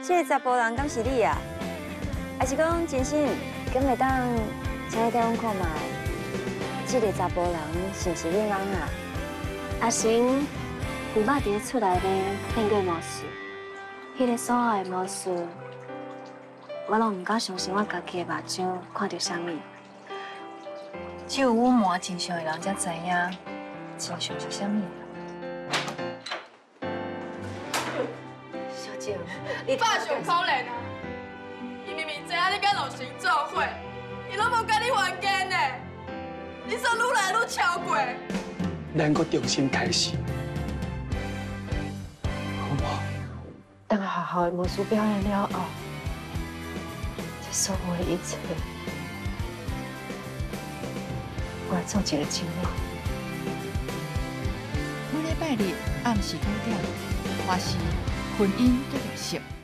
这个查甫人敢是你啊？还是讲真心，敢会当请你替阮看卖？这个查甫人是不是你翁啊？ 阿成，牛肉伫厝内面变过魔术，迄个所有的魔术，我拢唔敢相信我家己的目睭看到啥物。 只有阮瞒真相的人才知影真相是啥物。 小姐， 你爸上可怜啊！伊明明知影你甲老邢做伙，伊拢无甲你还愿呢。你说愈来愈超过。 咱搁重新开始，好不好？ 等好好的魔术表演了后，这所有的一切，我来做一个证明。 每礼拜日暗时9点，我是婚姻决定式。